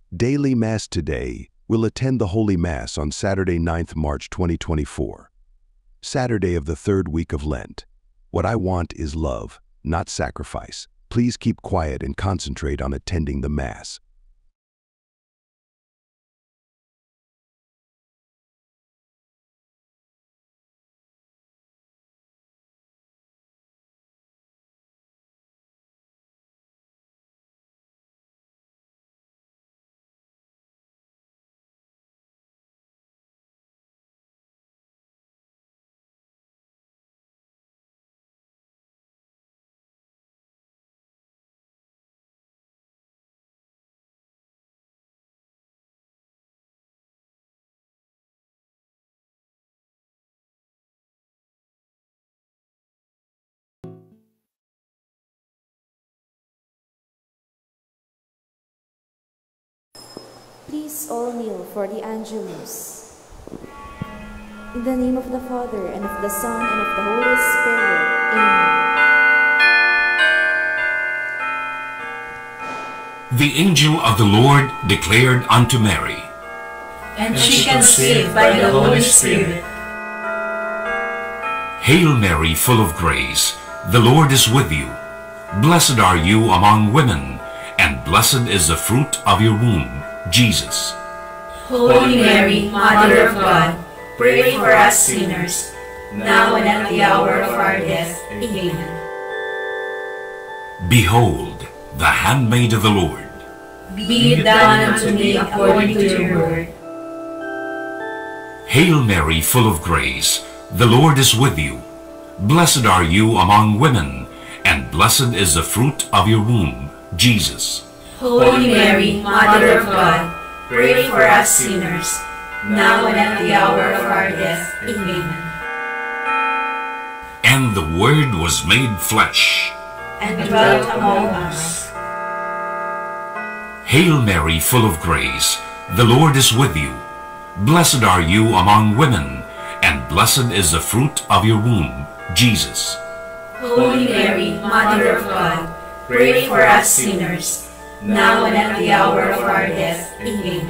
Daily Mass today will attend the Holy Mass on Saturday, 9th March 2024, Saturday of the third week of Lent. What I want is love, not sacrifice. Please keep quiet and concentrate on attending the Mass. Please all kneel for the Angelus. In the name of the Father, and of the Son, and of the Holy Spirit. Amen. The angel of the Lord declared unto Mary, and she conceived by the Holy Spirit. Hail Mary, full of grace, the Lord is with you. Blessed are you among women, and blessed is the fruit of your womb, Jesus. Holy Mary, Mother of God, pray for us sinners, now and at the hour of our death. Amen. Behold, the handmaid of the Lord. Be it done unto me according to your word. Hail Mary, full of grace, the Lord is with you. Blessed are you among women, and blessed is the fruit of your womb, Jesus. Holy Mary, Mother of God, pray for us sinners, now and at the hour of our death. Amen. And the Word was made flesh, and dwelt among us. Hail Mary, full of grace, the Lord is with you. Blessed are you among women, and blessed is the fruit of your womb, Jesus. Holy Mary, Mother of God, pray for us sinners, now and at the hour of our death. Amen.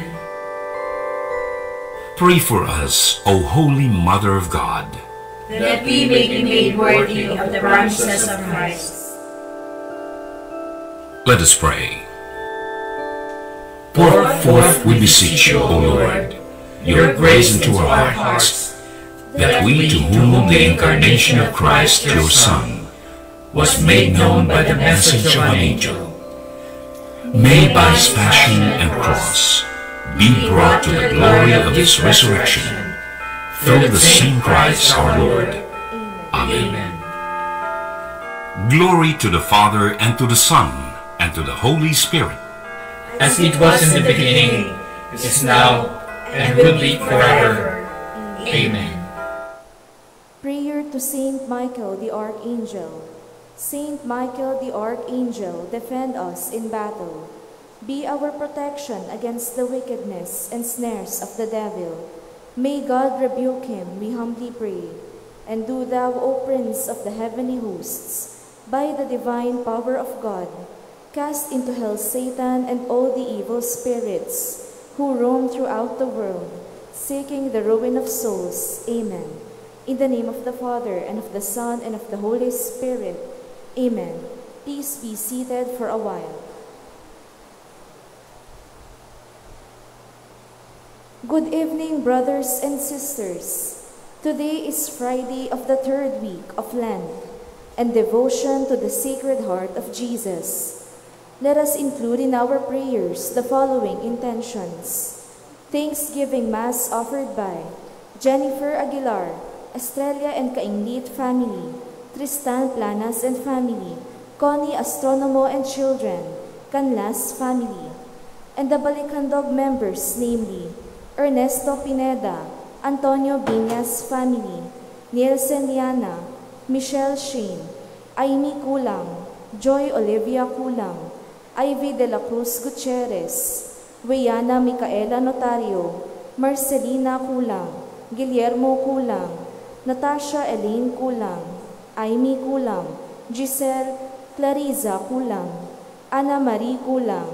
Pray for us, O Holy Mother of God, that we may be made worthy of the promises of Christ. Let us pray. Pour forth, we beseech you, O Lord, your grace into our hearts, that we, to whom the incarnation of Christ, your Son, was made known by the message of an angel, may by his passion and cross be brought to the glory of his resurrection, through the same Christ our Lord. Amen. Glory to the Father, and to the Son, and to the Holy Spirit, as it was in the beginning, is now, and will be forever. Amen. Prayer to Saint Michael the Archangel. Saint Michael the Archangel, defend us in battle. Be our protection against the wickedness and snares of the devil. May God rebuke him, we humbly pray. And do thou, O Prince of the heavenly hosts, by the divine power of God, cast into hell Satan and all the evil spirits who roam throughout the world, seeking the ruin of souls. Amen. In the name of the Father, and of the Son, and of the Holy Spirit. Amen. Please be seated for a while. Good evening, brothers and sisters. Today is Friday of the third week of Lent, and devotion to the Sacred Heart of Jesus. Let us include in our prayers the following intentions. Thanksgiving Mass offered by Jennifer Aguilar, Estrella and Kainglit family, Tristan Planas and family, Connie Astronomo and children, Canlas family, and the Balikandog members, namely Ernesto Pineda, Antonio Biñas family, Nielsen Liana, Michelle Shane, Amy Kulang, Joy Olivia Kulang, Ivy de la Cruz Gutierrez, Weyana Micaela Notario, Marcelina Kulang, Guillermo Kulang, Natasha Elaine Kulang, Amy Kulang, Giselle Clariza Kulang, Ana Marie Kulang,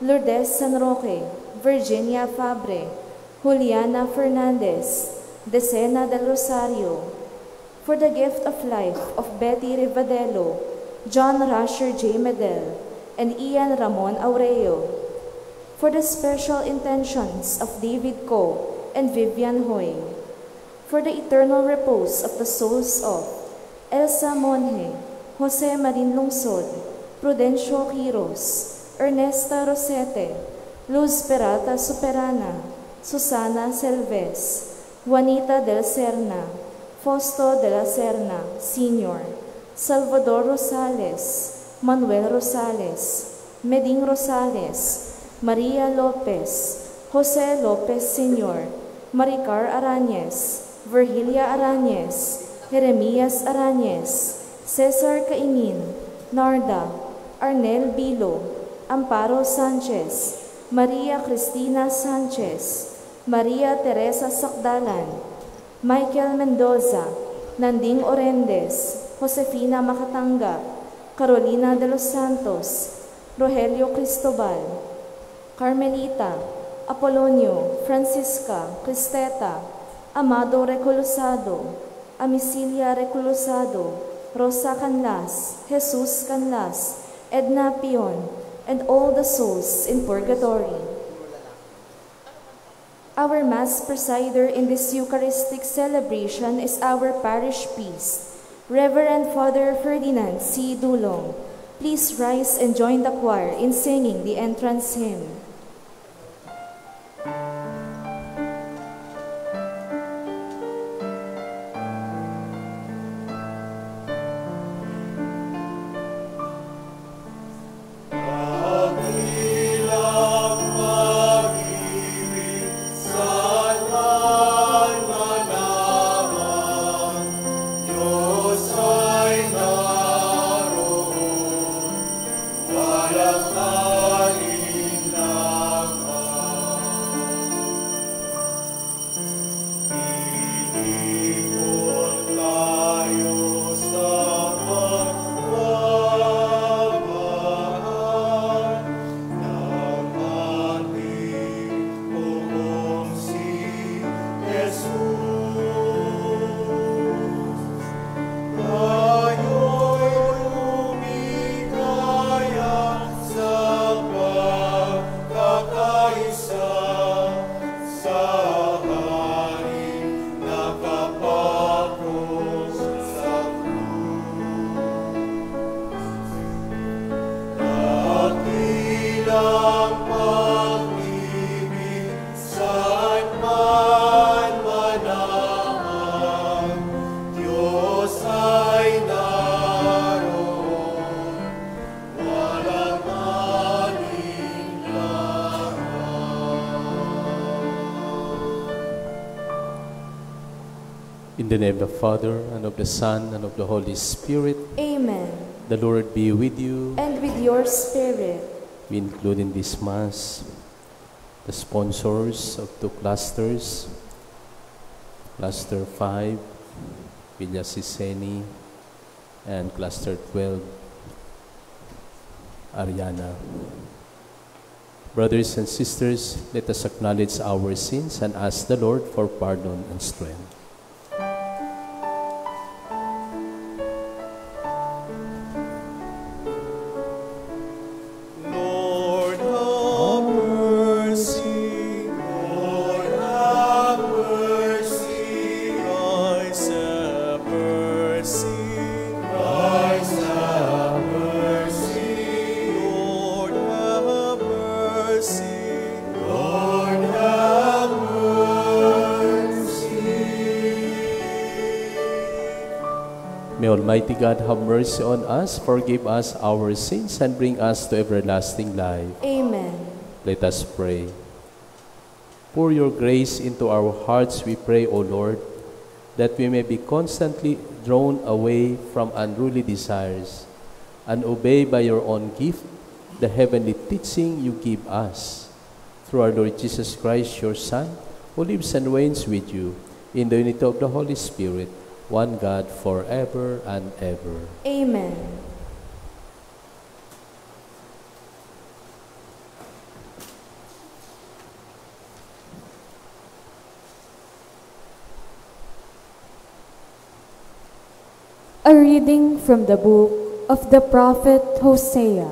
Lourdes San Roque, Virginia Fabre, Juliana Fernandez, Decena del Rosario. For the gift of life of Betty Rivadelo, John Rasher J. Medel, and Ian Ramon Aureo. For the special intentions of David Co. and Vivian Hoy. For the eternal repose of the souls of Elsa Monje, Jose Marin Lungsod, Prudencio Quiros, Ernesta Rosete, Luz Peralta Superana, Susana Selves, Juanita del Serna, Fausto de la Serna, Sr., Salvador Rosales, Manuel Rosales, Meding Rosales, Maria Lopez, Jose Lopez Sr., Maricar Arañez, Virgilia Arañez, Jeremias Arañez, Cesar Cainin, Narda, Arnel Bilo, Amparo Sanchez, Maria Cristina Sanchez, Maria Teresa Sakdalan, Michael Mendoza, Nanding Orendes, Josefina Makatanga, Carolina de los Santos, Rogelio Cristobal, Carmelita, Apolonio, Francisca, Cristeta, Amado Recolosado, Amicilia Recolosado, Rosa Canlas, Jesus Canlas, Edna Pion, and all the souls in purgatory. Our Mass presider in this Eucharistic celebration is our parish priest, Reverend Father Ferdinand C. Dulong. Please rise and join the choir in singing the entrance hymn. In the name of the Father, and of the Son, and of the Holy Spirit. Amen. The Lord be with you. And with your spirit. We include in this Mass the sponsors of two clusters. Cluster 5, Villa Siseni, and Cluster 12, Ariana. Brothers and sisters, let us acknowledge our sins and ask the Lord for pardon and strength. May Almighty God have mercy on us, forgive us our sins, and bring us to everlasting life. Amen. Let us pray. Pour your grace into our hearts, we pray, O Lord, that we may be constantly drawn away from unruly desires and obey by your own gift the heavenly teaching you give us. Through our Lord Jesus Christ, your Son, who lives and reigns with you in the unity of the Holy Spirit, one God, forever and ever. Amen. reading from the book of the prophet Hosea.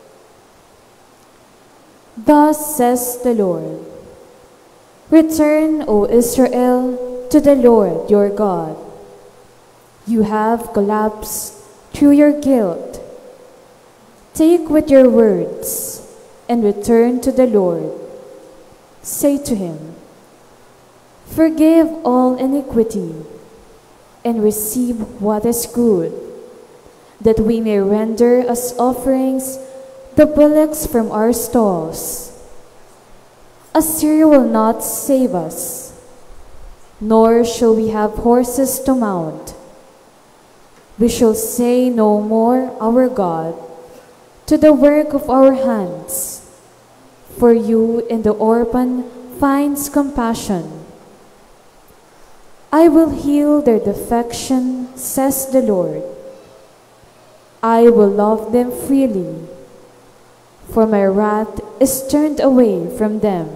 Thus says the Lord, Return, O Israel, to the Lord your God. You have collapsed through your guilt. Take with your words and return to the Lord. Say to him, Forgive all iniquity and receive what is good, that we may render as offerings the bullocks from our stalls. Assyria will not save us, nor shall we have horses to mount. We shall say no more, Our God, to the work of our hands, for you in the orphan finds compassion. I will heal their defection, says the Lord. I will love them freely, for my wrath is turned away from them.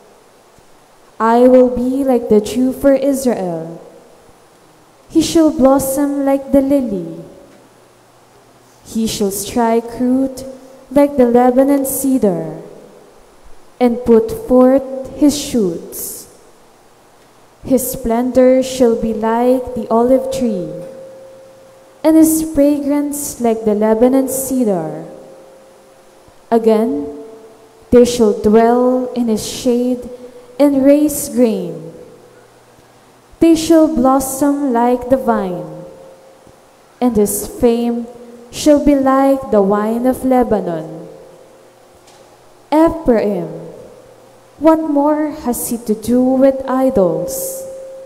I will be like the dew for Israel. He shall blossom like the lily. He shall strike root like the Lebanon cedar, and put forth his shoots. His splendor shall be like the olive tree, and his fragrance like the Lebanon cedar. Again, they shall dwell in his shade and raise grain. They shall blossom like the vine, and his fame shall be like the wine of Lebanon. Ephraim, what more has he to do with idols?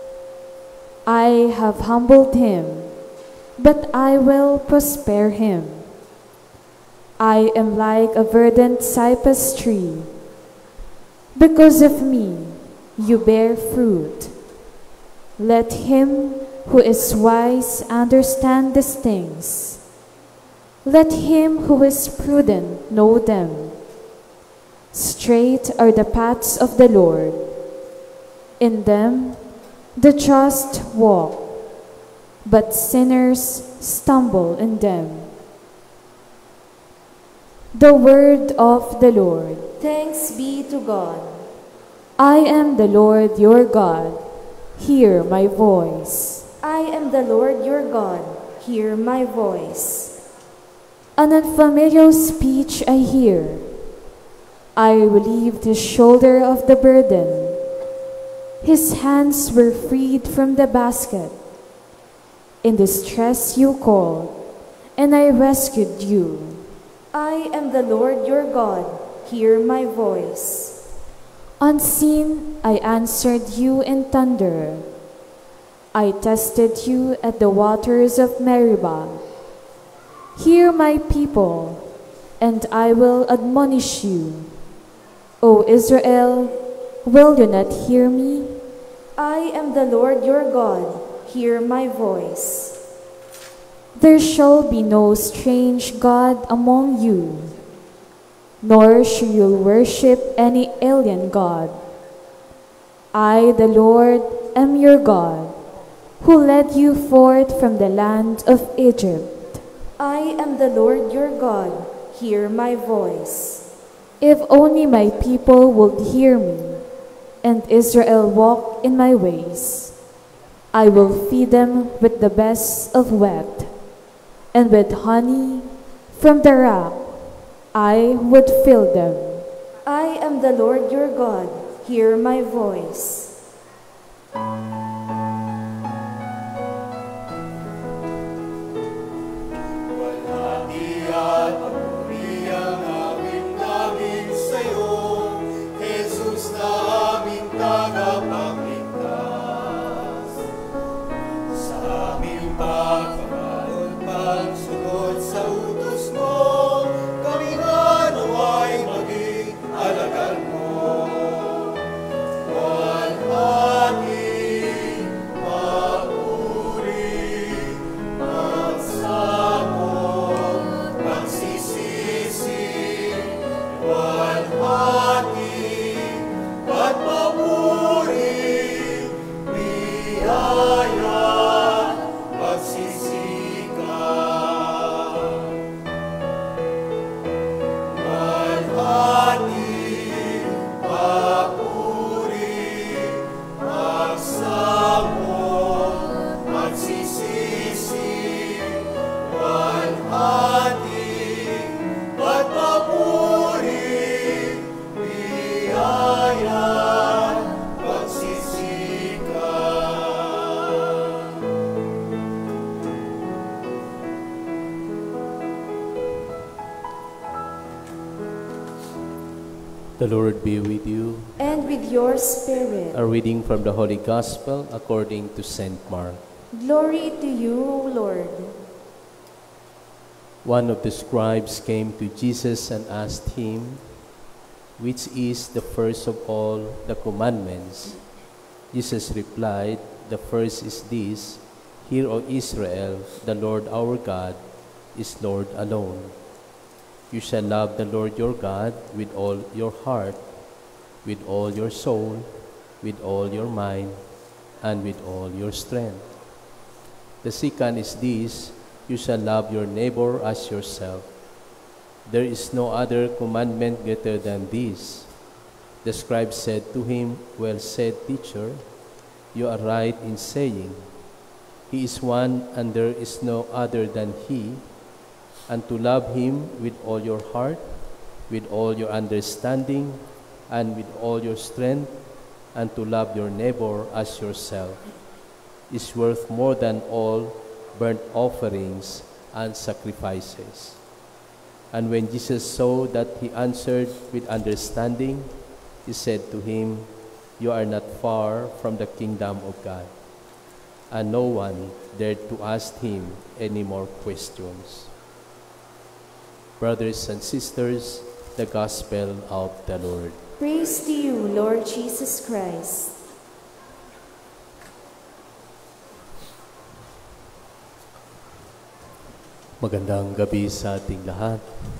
I have humbled him, but I will prosper him. I am like a verdant cypress tree. Because of me, you bear fruit. Let him who is wise understand these things. Let him who is prudent know them. Straight are the paths of the Lord. In them the just walk, but sinners stumble in them. The word of the Lord. Thanks be to God. I am the Lord your God. Hear my voice. I am the Lord your God. Hear my voice. An unfamiliar speech I hear. I relieved his shoulder of the burden. His hands were freed from the basket. In distress you called, and I rescued you. I am the Lord your God. Hear my voice. Unseen, I answered you in thunder. I tested you at the waters of Meribah. Hear my people, and I will admonish you. O Israel, will you not hear me? I am the Lord your God. Hear my voice. There shall be no strange God among you, nor shall you worship any alien god. I, the Lord, am your God, who led you forth from the land of Egypt. I am the Lord your God. Hear my voice. If only my people would hear me, and Israel walk in my ways, I will feed them with the best of wheat, and with honey from the rock I would fill them. I am the Lord your God. Hear my voice. Alagad mo, wala The Lord be with you. And with your spirit. A reading from the Holy Gospel according to St. Mark. Glory to you, O Lord. One of the scribes came to Jesus and asked him, "Which is the first of all the commandments?" Jesus replied, "The first is this, Hear, O Israel, the Lord our God is Lord alone. You shall love the Lord your God with all your heart, with all your soul, with all your mind, and with all your strength. The second is this, you shall love your neighbor as yourself. There is no other commandment greater than this." The scribe said to him, "Well said, teacher, you are right in saying, He is one and there is no other than He, and to love Him with all your heart, with all your understanding, and with all your strength, and to love your neighbor as yourself, is worth more than all burnt offerings and sacrifices." And when Jesus saw that he answered with understanding, he said to him, "You are not far from the kingdom of God." And no one dared to ask him any more questions. Brothers and sisters, the Gospel of the Lord. Praise to you, Lord Jesus Christ. Magandang gabi sa ating lahat.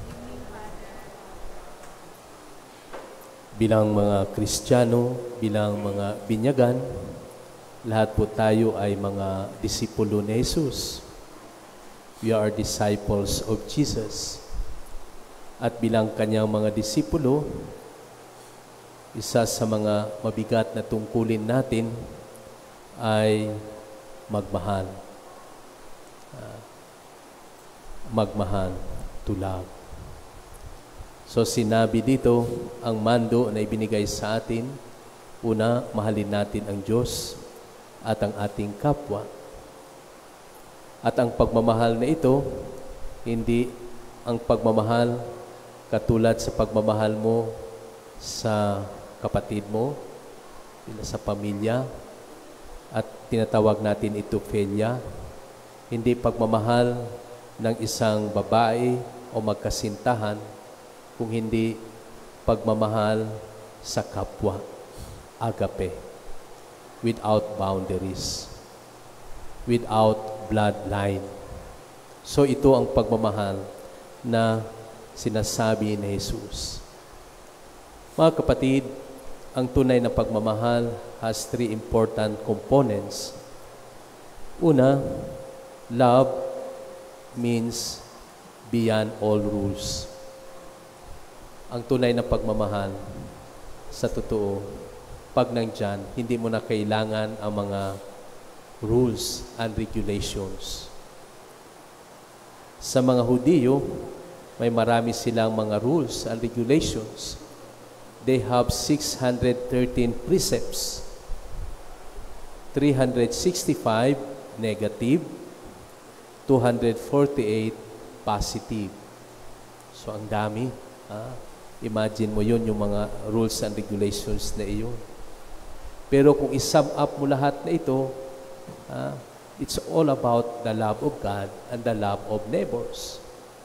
Bilang mga Kristiyano, bilang mga binyagan, lahat po tayo ay mga disipulo ni Jesus. We are disciples of Jesus. At bilang kanyang mga disipulo, isa sa mga mabigat na tungkulin natin ay magmahal. Magmahal, to love. So sinabi dito, ang mando na ibinigay sa atin, una, mahalin natin ang Diyos at ang ating kapwa. At ang pagmamahal na ito, hindi ang pagmamahal katulad sa pagmamahal mo sa kapatid mo, sa pamilya, at tinatawag natin ito philia. Hindi pagmamahal ng isang babae o magkasintahan, kung hindi pagmamahal sa kapwa, agape, without boundaries, without bloodline. So ito ang pagmamahal na sinasabi ni Jesus. Mga kapatid, ang tunay na pagmamahal has three important components. Una, love means beyond all rules. Ang tunay na pagmamahal, sa totoo, pag nandyan, hindi mo na kailangan ang mga rules and regulations. Sa mga Hudiyo, may marami silang mga rules and regulations. They have 613 precepts, 365 negative, 248 positive. So, ang dami. Imagine mo yun, yung mga rules and regulations na iyon. Pero kung isum up mo lahat na ito, it's all about the love of God and the love of neighbors.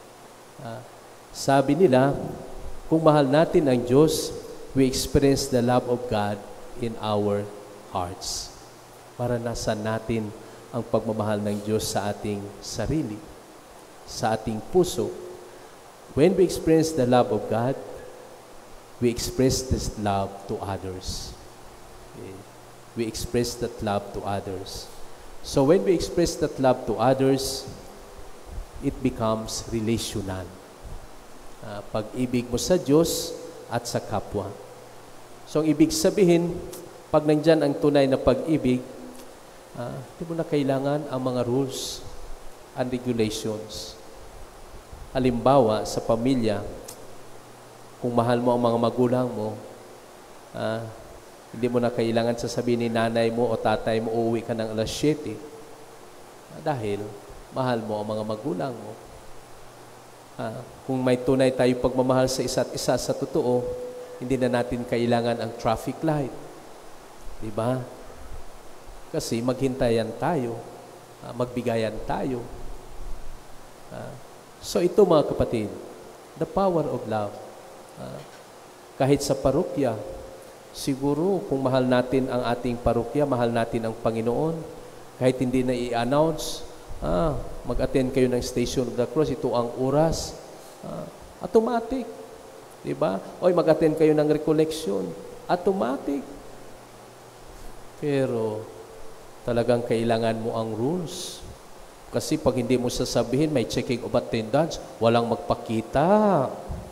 Sabi nila, kung mahal natin ang Diyos, we experience the love of God in our hearts. Maranasan natin ang pagmamahal ng Diyos sa ating sarili, sa ating puso. When we experience the love of God, we express this love to others. We express that love to others. So when we express that love to others, it becomes relational. Pag-ibig mo sa Diyos at sa kapwa. So ang ibig sabihin, pag nandyan ang tunay na pag-ibig, hindi mo na kailangan ang mga rules and regulations. Halimbawa, sa pamilya, kung mahal mo ang mga magulang mo, hindi mo na kailangan sasabihin ni nanay mo o tatay mo, uuwi ka ng alas 7. Dahil mahal mo ang mga magulang mo. Kung may tunay tayo pagmamahal sa isa't isa sa totoo, hindi na natin kailangan ang traffic light. Diba? Kasi maghintayan tayo, magbigayan tayo. So ito mga kapatid, the power of love. Kahit sa parokya, siguro kung mahal natin ang ating parokya, mahal natin ang Panginoon, kahit hindi na i-announce, mag-attend kayo ng Station of the Cross, ito ang oras, automatic. Diba? Oy, mag-attend kayo ng recollection, automatic. Pero talagang kailangan mo ang rules. Kasi pag hindi mo sasabihin, may checking of attendance, walang magpakita.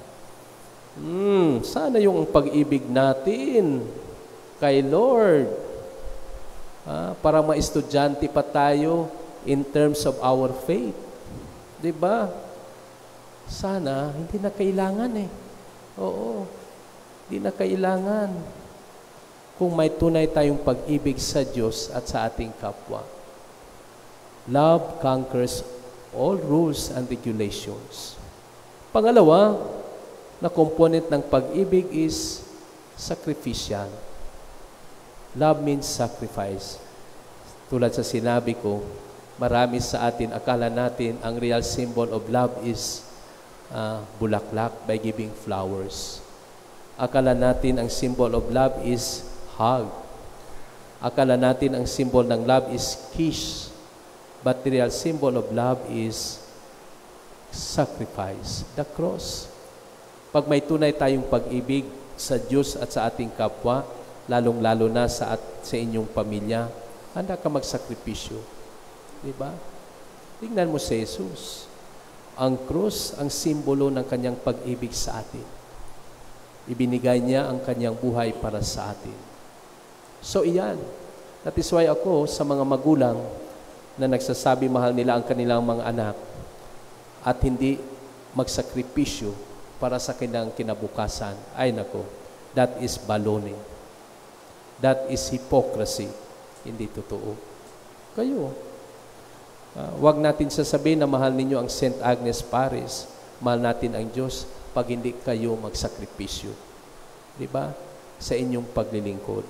Sana yung pag-ibig natin kay Lord. Para ma-estudyante pa tayo in terms of our faith. Diba? Sana, hindi na kailangan Oo, hindi na kailangan. Kung may tunay tayong pag-ibig sa Diyos at sa ating kapwa. Love conquers all rules and regulations. Pangalawa, na component ng pag-ibig is sacrificial. Love means sacrifice. Tulad sa sinabi ko, marami sa atin, akala natin, ang real symbol of love is bulaklak by giving flowers. Akala natin ang symbol of love is hug. Akala natin ang symbol ng love is kiss. But the real symbol of love is sacrifice, the cross. Pag may tunay tayong pag-ibig sa Diyos at sa ating kapwa, lalong-lalo na sa inyong pamilya, handa ka magsakripisyo. Diba? Tingnan mo si Jesus. Ang cross, ang simbolo ng kanyang pag-ibig sa atin. Ibinigay niya ang kanyang buhay para sa atin. So iyan. That is why ako sa mga magulang na nagsasabi mahal nila ang kanilang mga anak at hindi magsakripisyo para sa kanilang kinabukasan, ay nako, that is baloney. That is hypocrisy. Hindi totoo. Kayo, wag natin sasabihin na mahal ninyo ang St. Agnes Paris, mahal natin ang Diyos, pag hindi kayo magsakripisyo. Diba? Sa inyong paglilingkod.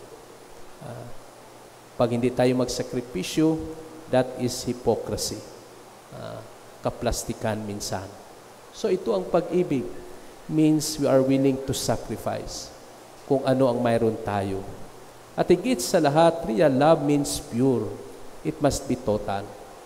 Pag hindi tayo magsakripisyo, that is hypocrisy. Kaplastikan minsan. So ito ang pag-ibig. Means we are willing to sacrifice kung ano ang mayroon tayo. At higit sa lahat, real love means pure. It must be total.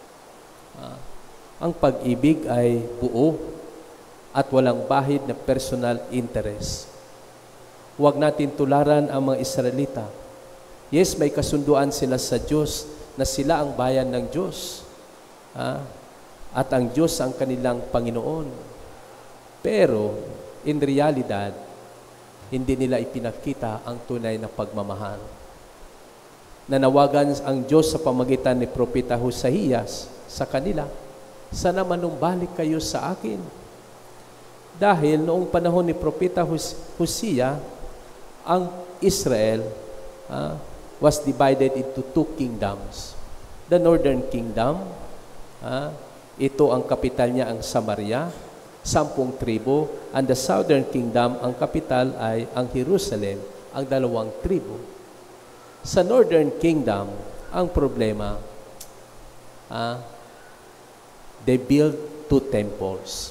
Ang pag-ibig ay buo at walang bahid na personal interest. Huwag natin tularan ang mga Israelita. Yes, may kasunduan sila sa Diyos na sila ang bayan ng Diyos. At ang Diyos ang kanilang Panginoon. Pero, in realidad, hindi nila ipinakita ang tunay na pagmamahal. Nanawagan ang Diyos sa pamagitan ni Propeta Hosea sa kanila, sana manumbalik kayo sa akin. Dahil noong panahon ni Propeta Hosea, ang Israel was divided into two kingdoms. The northern kingdom, ito ang kapital niya ang Samaria, 10 tribo, and the southern kingdom, ang kapital ay ang Jerusalem, ang 2 tribo. Sa northern kingdom, ang problema, they built 2 temples.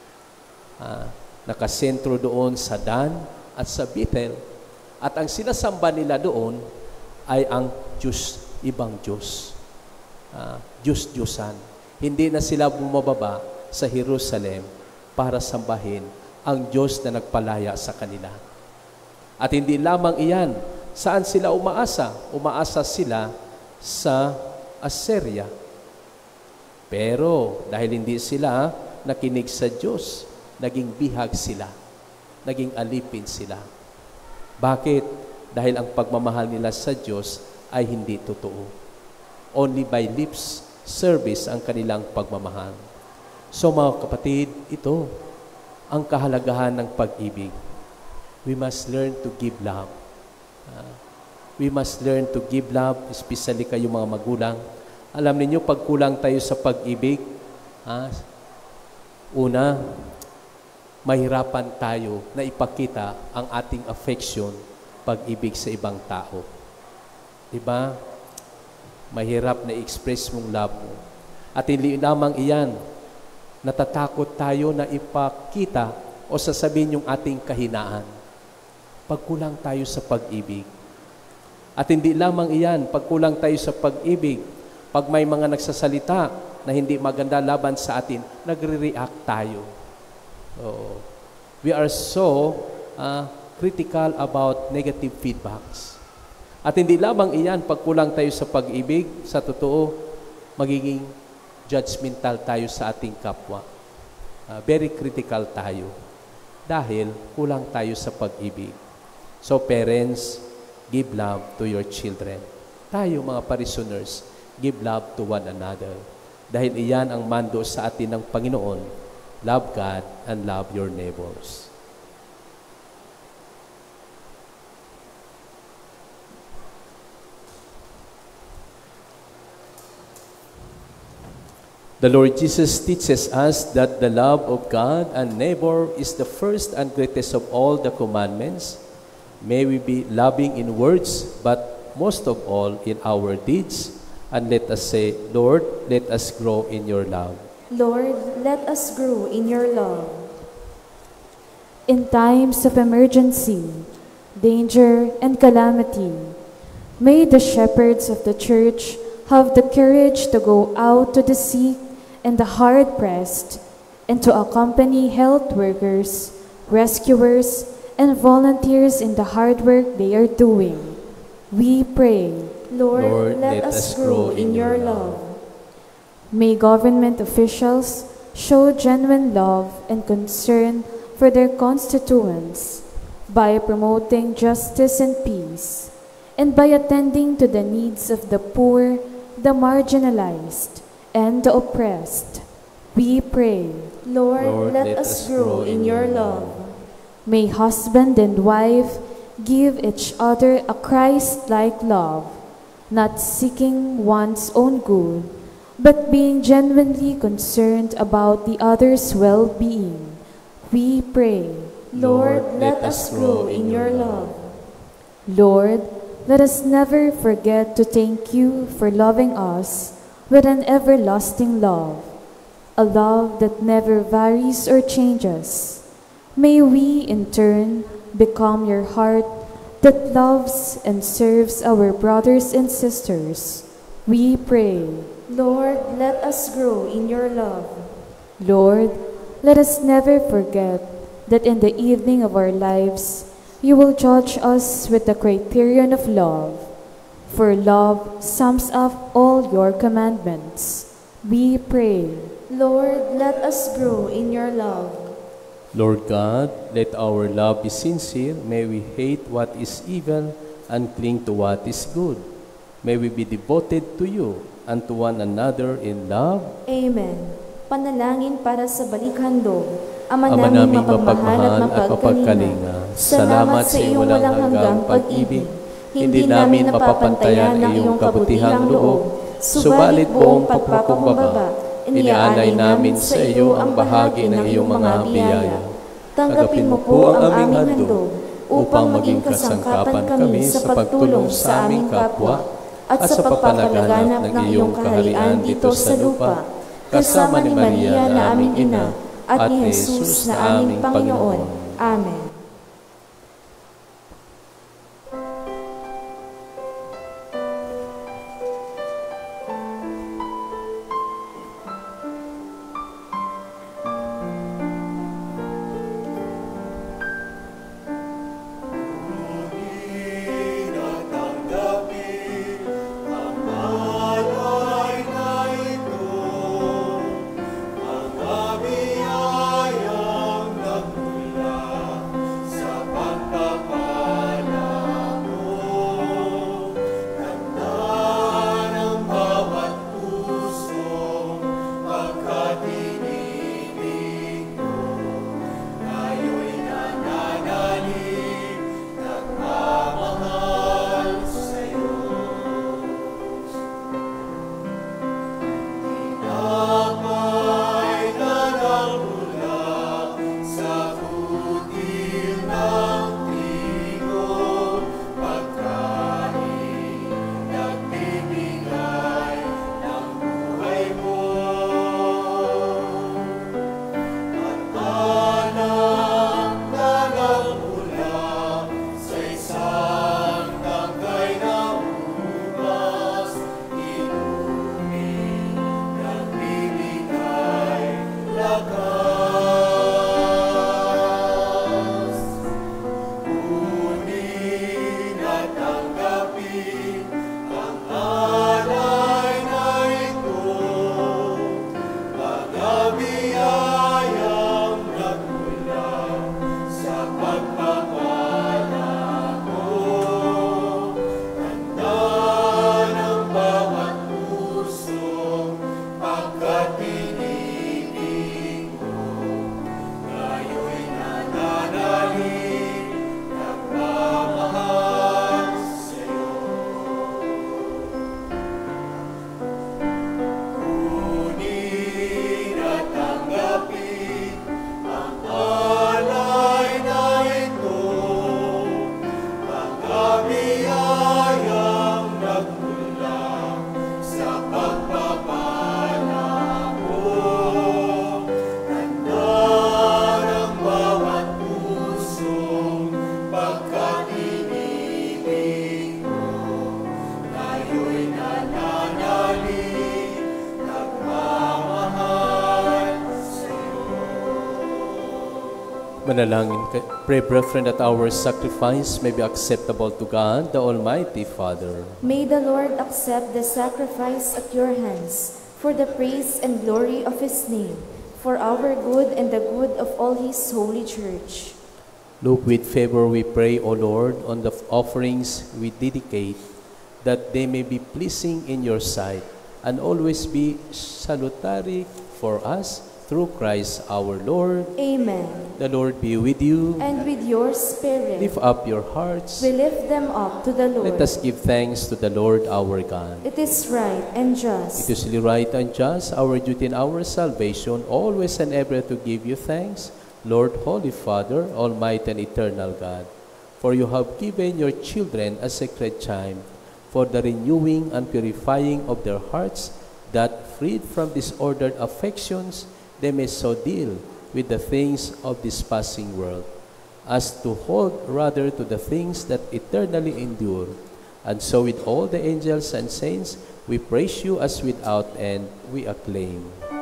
Nakasentro doon sa Dan at sa Bethel. At ang sinasamba nila doon ay ang Diyos, ibang Diyos. Diyos-Diyosan. Hindi na sila bumababa sa Jerusalem para sambahin ang Diyos na nagpalaya sa kanila. At hindi lamang iyan, saan sila umaasa? Umaasa sila sa Assyria. Pero dahil hindi sila nakinig sa Diyos, naging bihag sila, naging alipin sila. Bakit? Dahil ang pagmamahal nila sa Diyos ay hindi totoo. Only by lips service ang kanilang pagmamahal. So mga kapatid, ito ang kahalagahan ng pag-ibig. We must learn to give love. We must learn to give love, especially kayo mga magulang. Alam niyo pag kulang tayo sa pag-ibig, una, mahirapan tayo na ipakita ang ating affection, pag-ibig sa ibang tao. Diba? Mahirap na i-express mong love mo. At hindi lamang iyan, natatakot tayo na ipakita o sasabihin yung ating kahinaan. Pagkulang tayo sa pag-ibig. At hindi lamang iyan, pagkulang tayo sa pag-ibig, pag may mga nagsasalita na hindi maganda laban sa atin, nagre-react tayo. We are so critical about negative feedbacks. At hindi lamang iyan, pagkulang tayo sa pag-ibig, sa totoo, magiging judgmental tayo sa ating kapwa. Very critical tayo dahil kulang tayo sa pag-ibig. So parents, give love to your children. Tayo mga parishioners, give love to one another. Dahil iyan ang mando sa atin ng Panginoon, love God and love your neighbors. The Lord Jesus teaches us that the love of God and neighbor is the first and greatest of all the commandments. May we be loving in words, but most of all in our deeds. And let us say, Lord, let us grow in your love. Lord, let us grow in your love. In times of emergency, danger, and calamity, may the shepherds of the church have the courage to go out to the sick and the hard-pressed, and to accompany health workers, rescuers, and volunteers in the hard work they are doing. We pray, Lord, let us grow in your love. May government officials show genuine love and concern for their constituents by promoting justice and peace, and by attending to the needs of the poor, the marginalized, and the oppressed. We pray, Lord, let us grow in your love. may husband and wife give each other a Christ-like love, not seeking one's own good, but being genuinely concerned about the other's well-being. We pray, Lord, let us grow in your love. Lord, let us never forget to thank you for loving us with an everlasting love, a love that never varies or changes. May we, in turn, become your heart that loves and serves our brothers and sisters. We pray, Lord, let us grow in your love. Lord, let us never forget that in the evening of our lives, you will judge us with the criterion of love. For love sums up all your commandments. We pray, Lord, let us grow in your love. Lord God, let our love be sincere. May we hate what is evil and cling to what is good. May we be devoted to you and to one another in love. Amen. Panalangin para sa balikhandog. Ama naming mapagmahal at mapagkalinga, salamat sa iyong walang hanggang pag-ibig. Hindi namin napapantayan ang iyong kabutihang loob, subalit buong pagpakumbaba, iniaalay namin sa iyo ang bahagi ng iyong mga biyaya. Tanggapin mo po ang aming handog upang maging kasangkapan kami sa pagtulong sa aming kapwa at sa pagpapalaganap ng iyong kaharian dito sa lupa, kasama ni Maria na aming ina at ni Jesus na aming Panginoon. Amen. Manalangin, pray, brethren, that our sacrifice may be acceptable to God, the Almighty Father. May the Lord accept the sacrifice at your hands for the praise and glory of his name, for our good and the good of all his holy church. Look with favor, we pray, O Lord, on the offerings we dedicate, that they may be pleasing in your sight and always be salutary for us through Christ our Lord. Amen. The Lord be with you. And with your spirit. Lift up your hearts. We lift them up to the Lord. Let us give thanks to the Lord our God. It is right and just. It is really right and just, our duty and our salvation, always and ever to give you thanks, Lord, Holy Father, Almighty and Eternal God, for you have given your children a sacred chime for the renewing and purifying of their hearts, that, freed from disordered affections, they may so deal with the things of this passing world, as to hold rather to the things that eternally endure. And so with all the angels and saints, we praise you as without end we acclaim.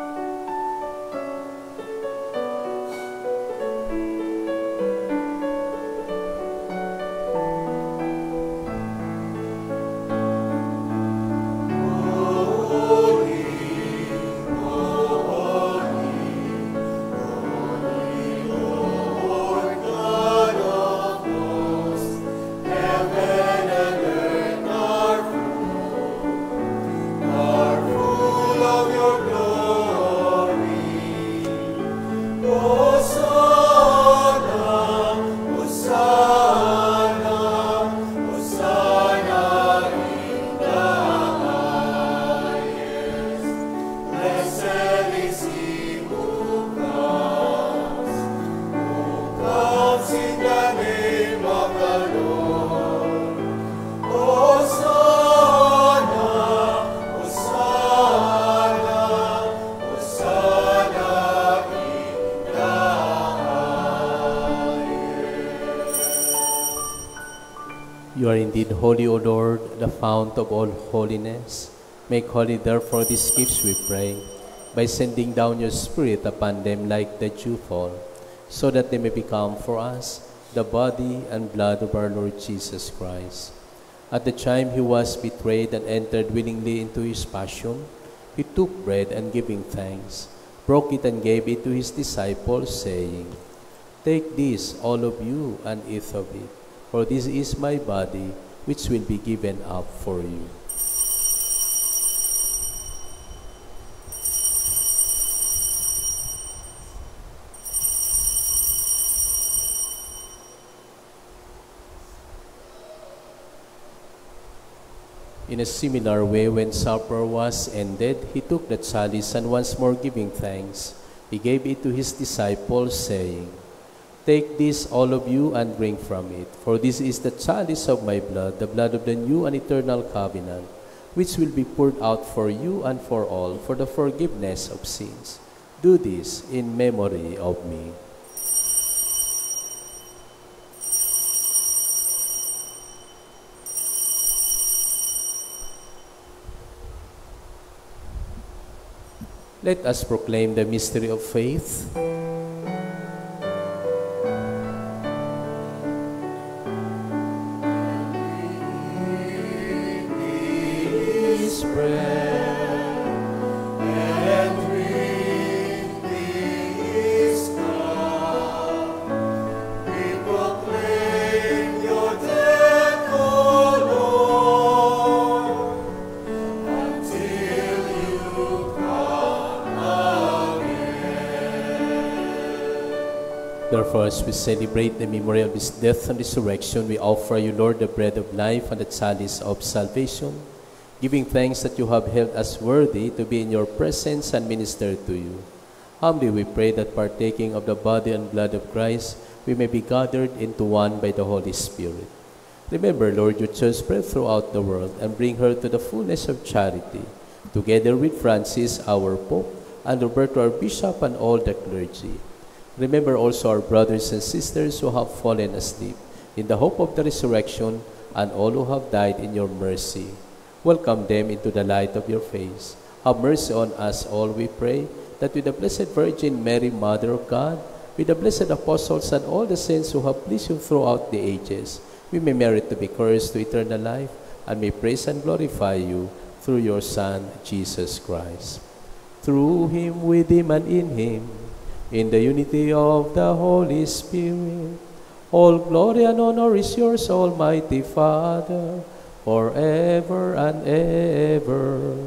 You are indeed holy, O Lord, the fount of all holiness. Make holy, therefore, these gifts, we pray, by sending down your Spirit upon them like the dewfall, so that they may become for us the body and blood of our Lord Jesus Christ. At the time he was betrayed and entered willingly into his passion, he took bread and giving thanks, broke it and gave it to his disciples, saying, "Take this, all of you, and eat of it. For this is my body, which will be given up for you." In a similar way, when supper was ended, he took the chalice, and once more giving thanks, he gave it to his disciples, saying, "Take this, all of you, and drink from it. For this is the chalice of my blood, the blood of the new and eternal covenant, which will be poured out for you and for all for the forgiveness of sins. Do this in memory of me." Let us proclaim the mystery of faith. Therefore, as we celebrate the memory of his death and resurrection, we offer you, Lord, the bread of life and the chalice of salvation, giving thanks that you have held us worthy to be in your presence and minister to you. Humbly we pray that, partaking of the body and blood of Christ, we may be gathered into one by the Holy Spirit. Remember, Lord, your church spread throughout the world, and bring her to the fullness of charity, together with Francis, our Pope, and Roberto, our Bishop, and all the clergy. Remember also our brothers and sisters who have fallen asleep in the hope of the resurrection, and all who have died in your mercy. Welcome them into the light of your face. Have mercy on us all, we pray, that with the Blessed Virgin Mary, Mother of God, with the blessed apostles and all the saints who have pleased you throughout the ages, we may merit to be cursed to eternal life, and may praise and glorify you through your Son, Jesus Christ. Through him, with him, and in him, in the unity of the Holy Spirit, all glory and honor is yours, Almighty Father, forever and ever.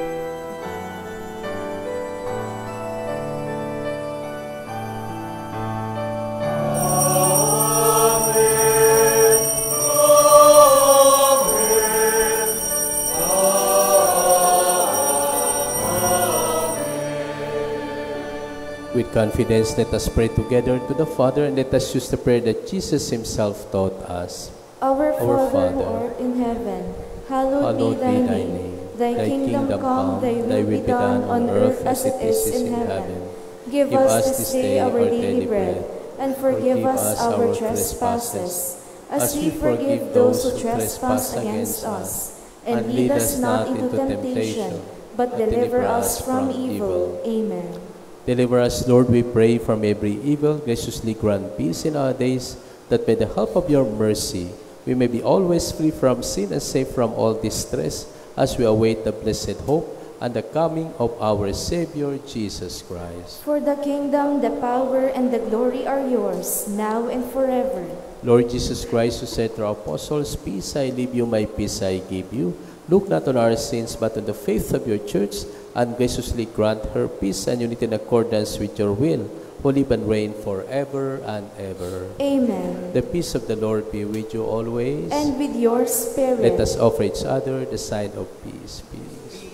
With confidence, let us pray together to the Father, and let us use the prayer that Jesus himself taught us. Our Father, Father, who art in heaven, hallowed be thy name. Thy kingdom come, thy will be done on earth as it is in heaven. Give us this day our daily bread, and forgive us our trespasses, as we forgive those who trespass against us. And lead us not into temptation, but deliver us from evil. Amen. Deliver us, Lord, we pray, from every evil. Graciously grant peace in our days, that by the help of your mercy, we may be always free from sin and safe from all distress, as we await the blessed hope and the coming of our Savior, Jesus Christ. For the kingdom, the power, and the glory are yours, now and forever. Lord Jesus Christ, who said to our apostles, "Peace I leave you, my peace I give you," look not on our sins, but on the faith of your church, and graciously grant her peace and unity in accordance with your will, who live and reign forever and ever. Amen. The peace of the Lord be with you always. And with your spirit. Let us offer each other the sign of peace. Peace.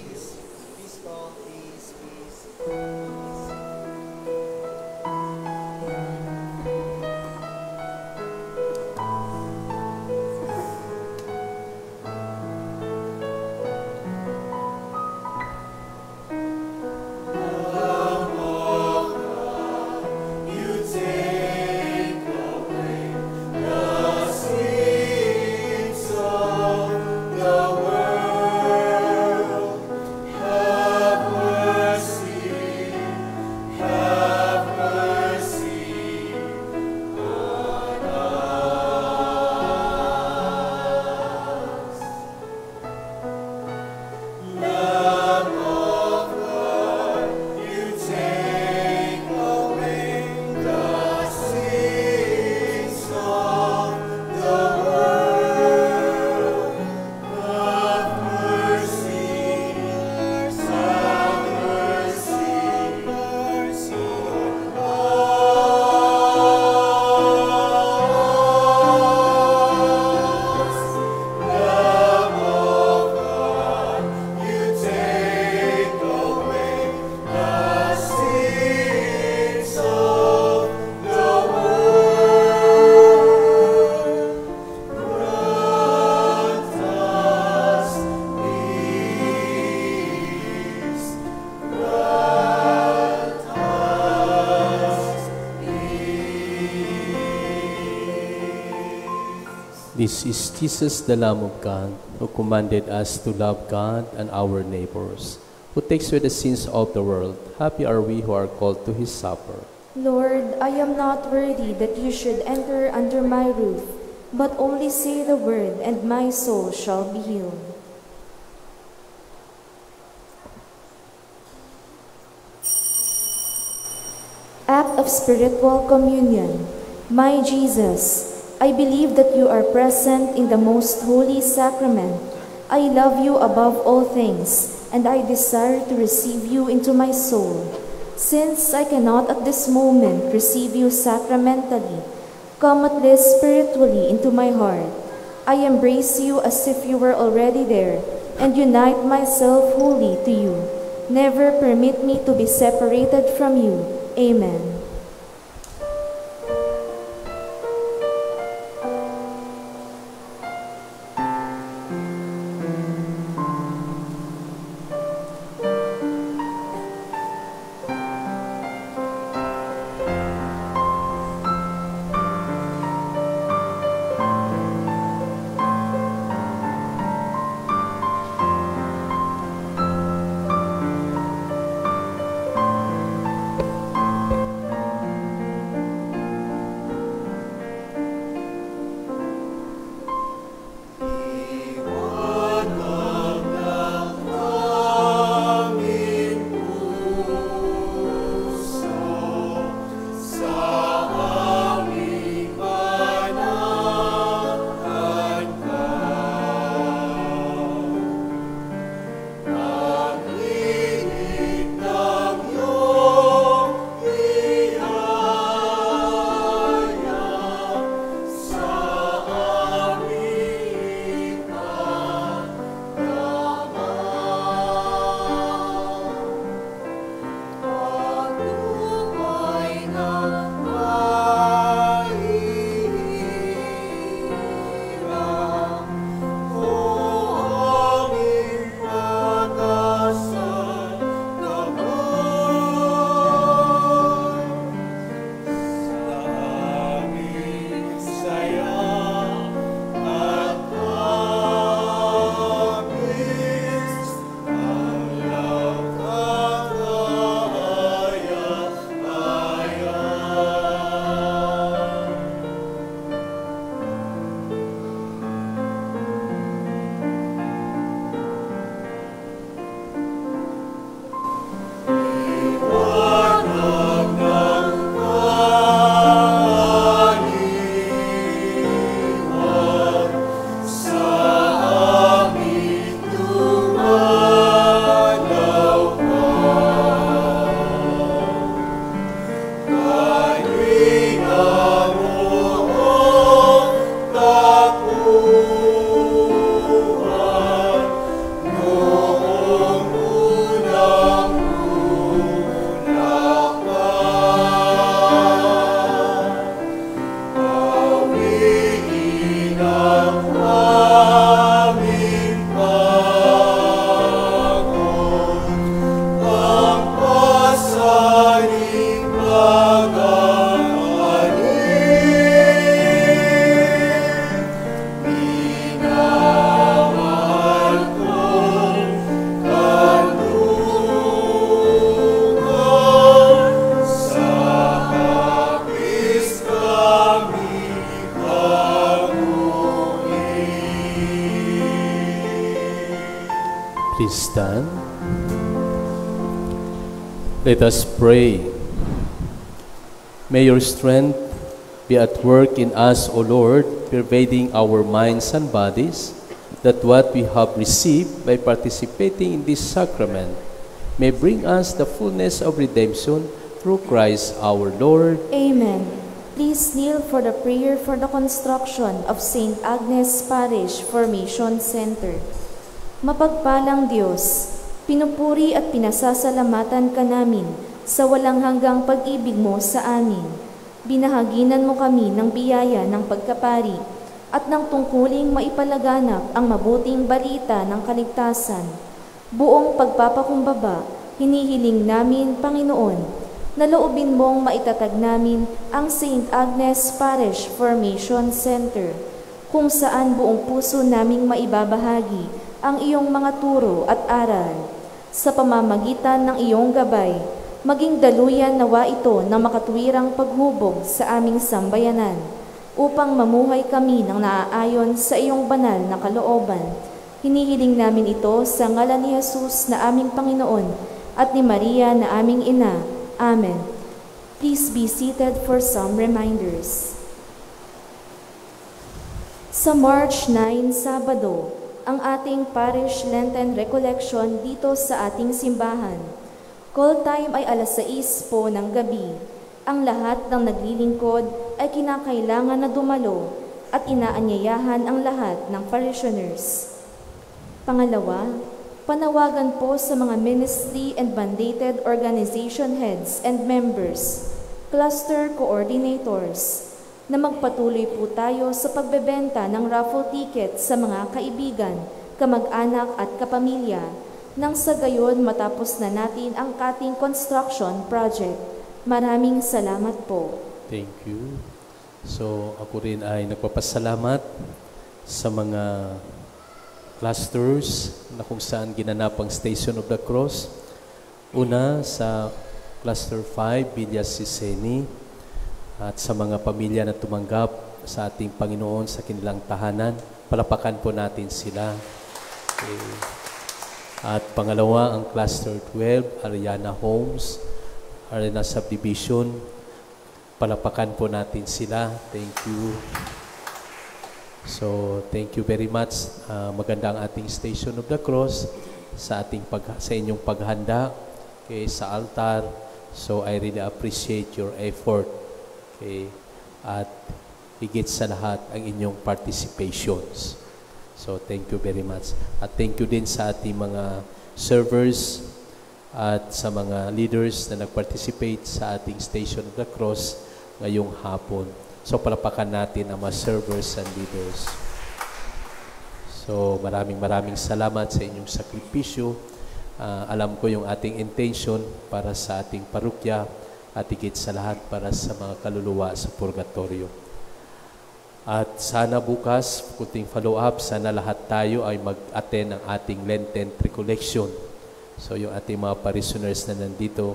This is Jesus, the Lamb of God, who commanded us to love God and our neighbors, who takes away the sins of the world. Happy are we who are called to his supper. Lord, I am not worthy that you should enter under my roof, but only say the word, and my soul shall be healed. Act of Spiritual Communion. My Jesus, I believe that you are present in the most holy sacrament. I love you above all things, and I desire to receive you into my soul. Since I cannot at this moment receive you sacramentally, come at least spiritually into my heart. I embrace you as if you were already there, and unite myself wholly to you. Never permit me to be separated from you. Amen. Please stand. Let us pray. May your strength be at work in us, O Lord, pervading our minds and bodies, that what we have received by participating in this sacrament may bring us the fullness of redemption through Christ our Lord. Amen. Please kneel for the prayer for the construction of St. Agnes Parish Formation Center. Mapagpalang Diyos, pinupuri at pinasasalamatan ka namin sa walang hanggang pag-ibig mo sa amin. Binahaginan mo kami ng biyaya ng pagkapari at ng tungkuling maipalaganap ang mabuting balita ng kaligtasan. Buong pagpapakumbaba, hinihiling namin, Panginoon, na loobin mong maitatag namin ang St. Agnes Parish Formation Center, kung saan buong puso naming maibabahagi ang iyong mga turo at aral. Sa pamamagitan ng iyong gabay, maging daluyan nawa ito ng makatuwirang paghubog sa aming sambayanan, upang mamuhay kami ng naaayon sa iyong banal na kalooban. Hinihiling namin ito sa ngalan ni Jesus na aming Panginoon at ni Maria na aming Ina. Amen. Please be seated for some reminders. Sa March 9, Sabado, ang ating Parish Lenten Recollection dito sa ating simbahan. Call time ay alas 6 po ng gabi. Ang lahat ng naglilingkod ay kinakailangan na dumalo at inaanyayahan ang lahat ng parishioners. Pangalawa, panawagan po sa mga ministry and mandated organization heads and members, cluster coordinators, na magpatuloy po tayo sa pagbebenta ng raffle ticket sa mga kaibigan, kamag-anak at kapamilya, nang sa gayon matapos na natin ang ating construction project. Maraming salamat po. Thank you. So, ako rin ay nagpapasalamat sa mga clusters na kung saan ginanap ang Station of the Cross. Una, sa Cluster 5, Villa Siseni, at sa mga pamilya na tumanggap sa ating Panginoon sa kanilang tahanan. Palapakan po natin sila. Okay. At pangalawa, ang Cluster 12, Ariana Homes, Arena Subdivision. Palapakan po natin sila. Thank you. So, thank you very much. Maganda ang ating Station of the Cross sa inyong paghanda sa altar. So, I really appreciate your effort. Okay? At higit sa lahat ang inyong participations. So, thank you very much. At thank you din sa ating mga servers at sa mga leaders na nag-participate sa ating Station of the Cross ngayong hapon. So, palapakan natin ang mga servers and leaders. So, maraming salamat sa inyong sakripisyo. Alam ko yung ating intention para sa ating parokya at higit sa lahat para sa mga kaluluwa sa purgatorio. At sana bukas, kunting follow-up, sana lahat tayo ay mag-attend ng ating Lenten Recollection. So, yung ating mga parishioners na nandito,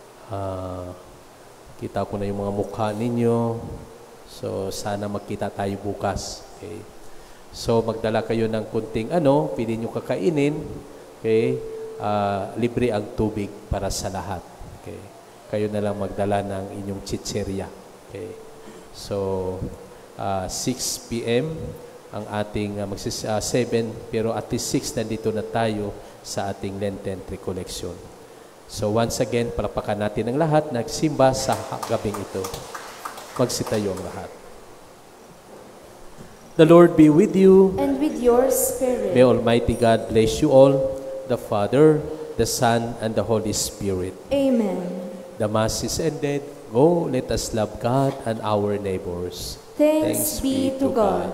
kita ko na yung mga mukha ninyo. So, sana magkita tayo bukas. Okay. So, magdala kayo ng kunting pili nyo kakainin. Okay. Libre ang tubig para sa lahat. Okay. Kayo na lang magdala ng inyong chicheria. Okay. So, 6 p.m. ang ating 7, pero at least 6 nandito na tayo sa ating Lenten Recollection. So, once again, palapakan natin ang lahat nagsimba sa gabing ito. Magsitayo ang lahat. The Lord be with you. And with your spirit. May Almighty God bless you all, the Father, the Son, and the Holy Spirit. Amen. The Mass is ended. Go, let us love God and our neighbors. Thanks be to God.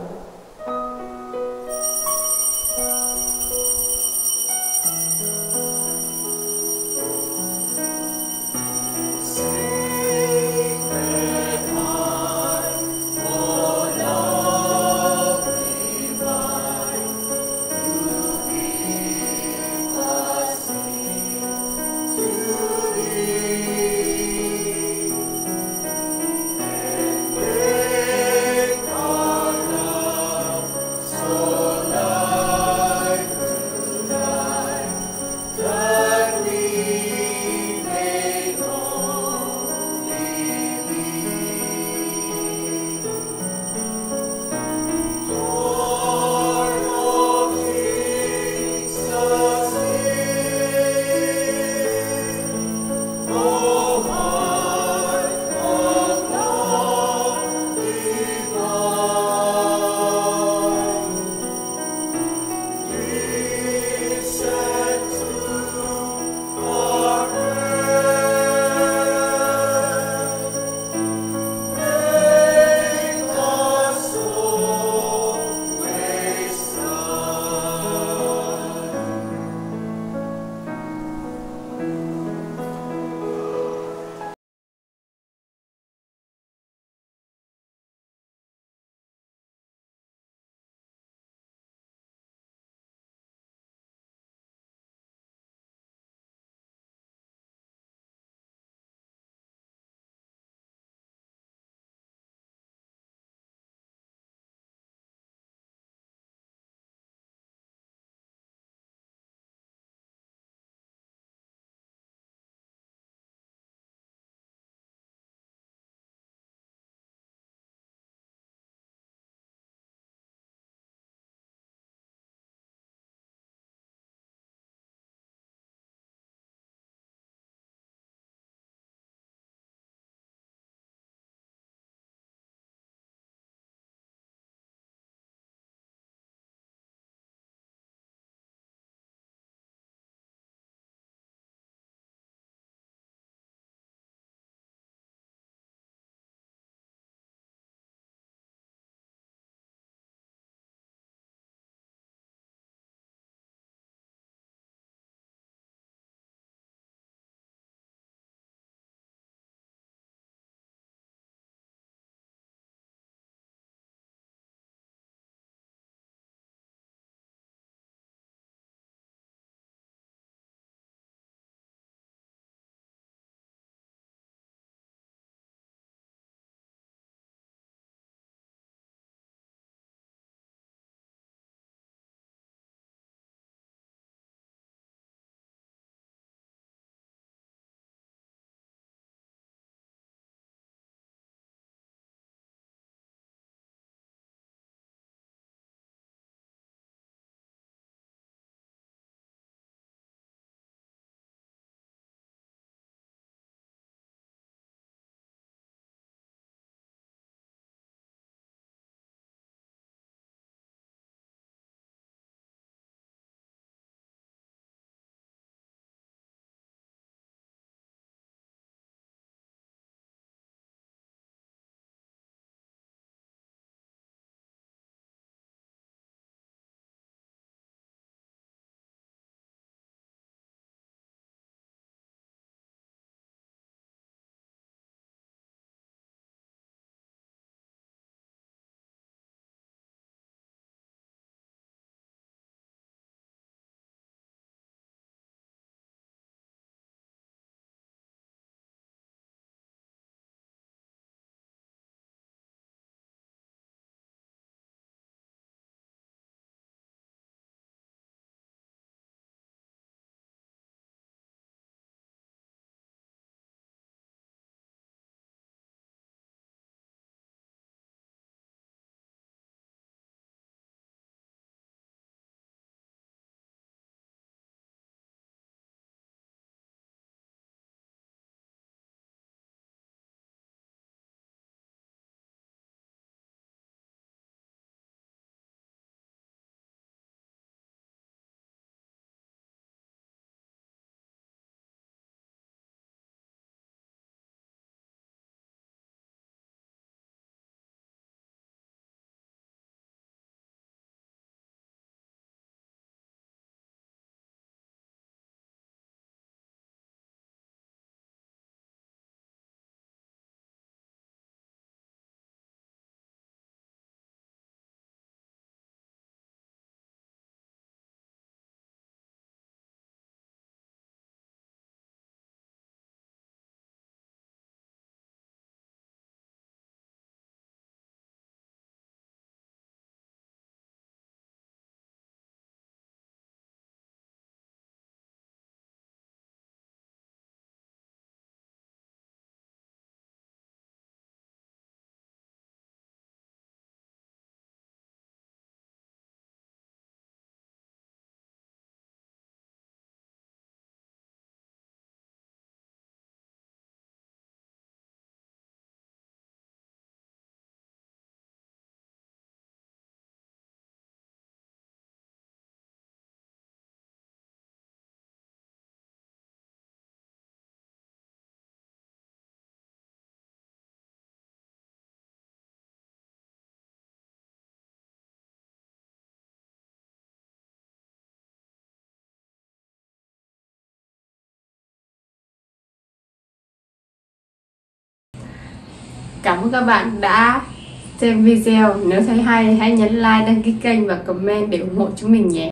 Cảm ơn các bạn đã xem video. Nếu thấy hay hãy nhấn like, đăng ký kênh và comment để ủng hộ chúng mình nhé.